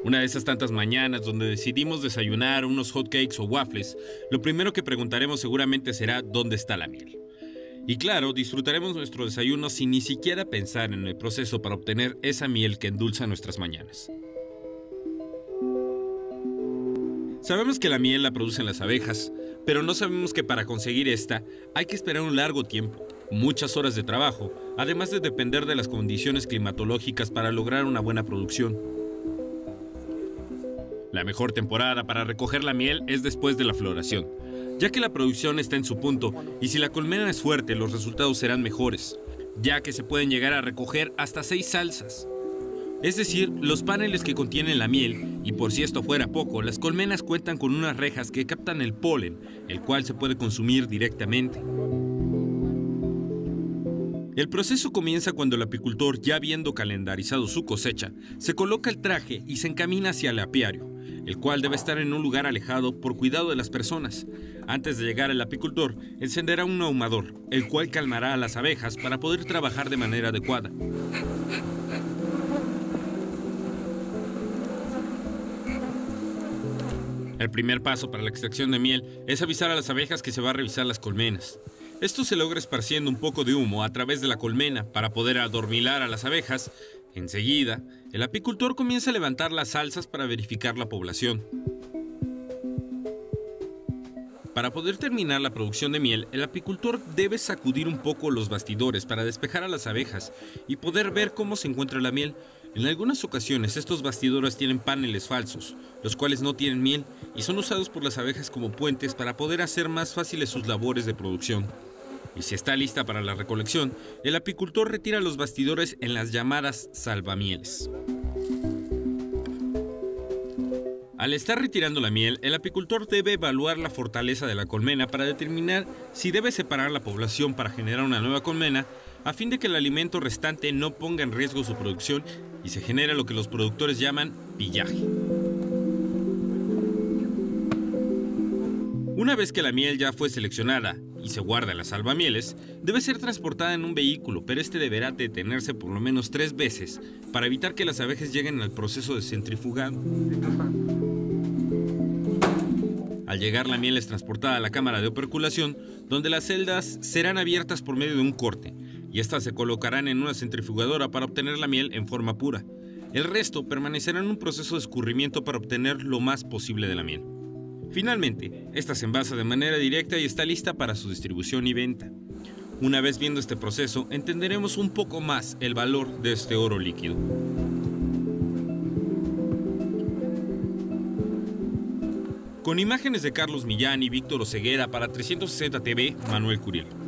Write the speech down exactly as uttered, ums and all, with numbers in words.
Una de esas tantas mañanas donde decidimos desayunar unos hotcakes o waffles, lo primero que preguntaremos seguramente será ¿dónde está la miel? Y claro, disfrutaremos nuestro desayuno sin ni siquiera pensar en el proceso para obtener esa miel que endulza nuestras mañanas. Sabemos que la miel la producen las abejas, pero no sabemos que para conseguir esta hay que esperar un largo tiempo, muchas horas de trabajo, además de depender de las condiciones climatológicas para lograr una buena producción. La mejor temporada para recoger la miel es después de la floración, ya que la producción está en su punto y si la colmena es fuerte los resultados serán mejores, ya que se pueden llegar a recoger hasta seis salsas. Es decir, los paneles que contienen la miel, y por si esto fuera poco, las colmenas cuentan con unas rejas que captan el polen, el cual se puede consumir directamente. El proceso comienza cuando el apicultor, ya habiendo calendarizado su cosecha, se coloca el traje y se encamina hacia el apiario, el cual debe estar en un lugar alejado por cuidado de las personas. Antes de llegar el apicultor, encenderá un ahumador, el cual calmará a las abejas para poder trabajar de manera adecuada. El primer paso para la extracción de miel es avisar a las abejas que se va a revisar las colmenas. Esto se logra esparciendo un poco de humo a través de la colmena para poder adormilar a las abejas. Enseguida, el apicultor comienza a levantar las salsas para verificar la población. Para poder terminar la producción de miel, el apicultor debe sacudir un poco los bastidores para despejar a las abejas y poder ver cómo se encuentra la miel. En algunas ocasiones estos bastidores tienen paneles falsos, los cuales no tienen miel y son usados por las abejas como puentes para poder hacer más fáciles sus labores de producción. Y si está lista para la recolección, el apicultor retira los bastidores en las llamadas salvamieles. Al estar retirando la miel, el apicultor debe evaluar la fortaleza de la colmena para determinar si debe separar la población para generar una nueva colmena, a fin de que el alimento restante no ponga en riesgo su producción y se genere lo que los productores llaman pillaje. Una vez que la miel ya fue seleccionada y se guarda en las salvamieles, debe ser transportada en un vehículo, pero este deberá detenerse por lo menos tres veces para evitar que las abejas lleguen al proceso de centrifugado. Al llegar, la miel es transportada a la cámara de operculación, donde las celdas serán abiertas por medio de un corte, y estas se colocarán en una centrifugadora para obtener la miel en forma pura. El resto permanecerá en un proceso de escurrimiento para obtener lo más posible de la miel. Finalmente, esta se envasa de manera directa y está lista para su distribución y venta. Una vez viendo este proceso, entenderemos un poco más el valor de este oro líquido. Con imágenes de Carlos Millán y Víctor Oseguera para trescientos sesenta T V, Manuel Curiel.